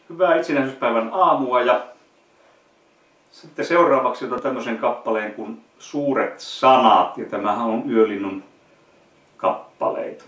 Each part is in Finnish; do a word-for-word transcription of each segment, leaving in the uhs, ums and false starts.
Hyvää itsenäisyyspäivän aamua ja sitten seuraavaksi otan tämmöisen kappaleen kuin Suuret sanat, ja tämähän on Yölinnun kappaleita.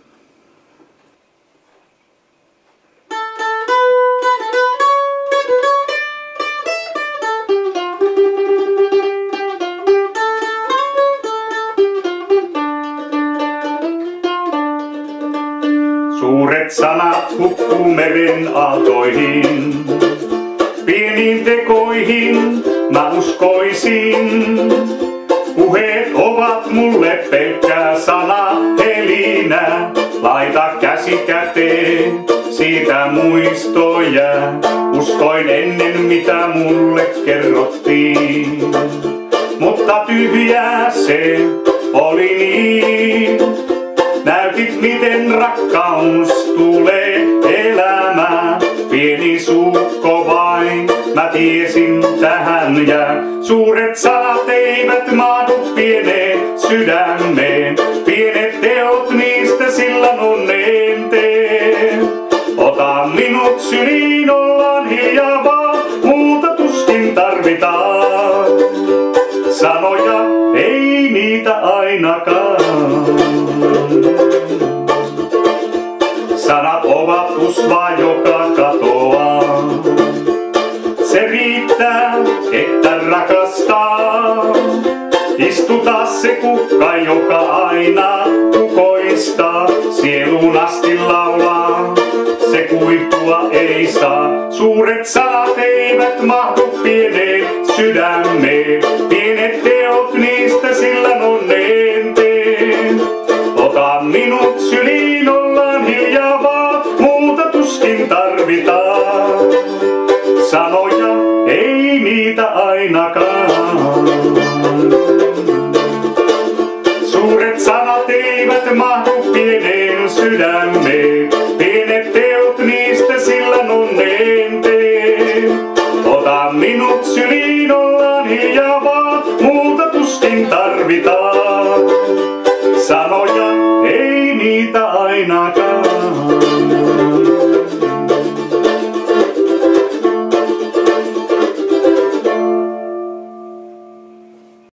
Suuret sanat hukkuu meren aaltoihin, pieniin tekoihin mä uskoisin. Puheet ovat mulle pelkkää sanahelinää, laita käsi käteen, siitä muistoja. Uskoin ennen mitä mulle kerrottiin, mutta tyhjää se oli niin. Näytit miten rakkaus tulee elämään, pieni suukko vain, mä tiesin tähän jää. Suuret sanat eivät mahdu pieneen sydämeen, pienet teot niistä sillan onneen teen. Ota minut syliin, ollaan hiljaa vaan, muuta tuskin tarvitaan. Sanoja ei niitä ainakaan. Sanat ovat usva, joka katoaa. Se riittää, että rakastaa. Istuta se kukka, joka aina kukoistaa. Sieluun asti laulaa, se kuihtua ei saa. Suuret sanat eivät mahdu pieneen sydämeen. Pienet teot niistä sillan onneen teen. Ota minut syliin, ollaan hiljaa vaan, muuta tuskin tarvitaan. Sanoja ei niitä ainakaan. Suuret sanat eivät mahdu pieneen sydämeen. Pienet teot niistä sillan onneen teen. Ota minut syliin, ollaan hiljaa vaan, muuta tuskin tarvitaan. Sanoja ei niitä ainakaan.